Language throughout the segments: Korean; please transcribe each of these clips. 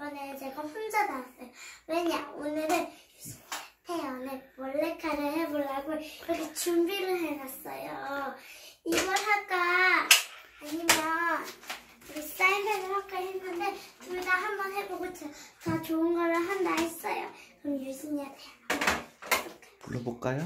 이번에 제가 혼자 나왔어요. 왜냐? 오늘은 태연의 몰래카를 해보려고 이렇게 준비를 해놨어요. 이걸 할까? 아니면 우리 사인펜을 할까 했는데 둘 다 한번 해보고 더 좋은 거를 한다 했어요. 그럼 유진이한테 한번 불러볼까요?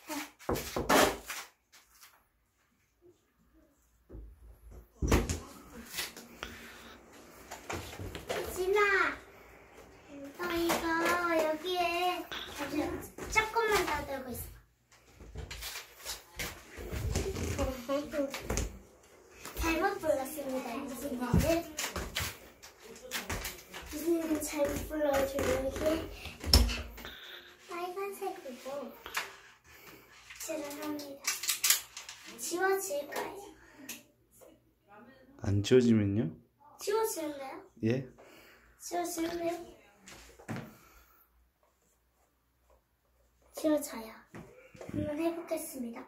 유진아, 너 이거 여기에 조금만 더 들고 있어. 잘못 불렀습니다, 유진이를. 유진이는 잘못 불러가지고 이게 빨간색이고 칠을 합니다. 지워질 거예요. 안 지워지면요? 지워지는데요? 예? 지워지는데요? 지워져요. 한번 해보겠습니다.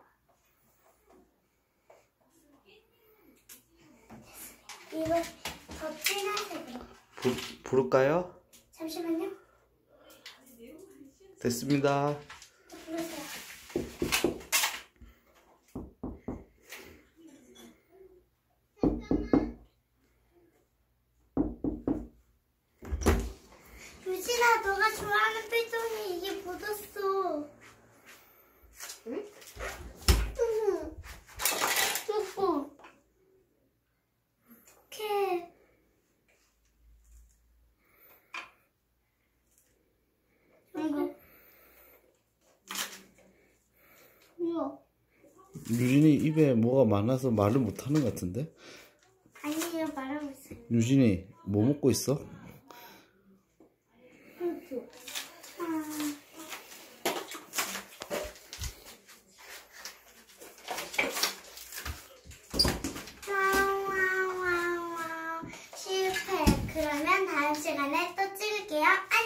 이걸 더 진한 색으로. 부를까요? 잠시만요. 됐습니다. 부르세요. 유진아, 너가 좋아하는 필통이 이게 묻었어. 응? 조금. 어떡해. 이거. 유진이 입에 뭐가 많아서 말을 못하는 것 같은데? 아니에요, 말하고 있어요. 유진이 뭐 먹고 있어? 실패. 그러면 다음 시간에 또 찍을게요.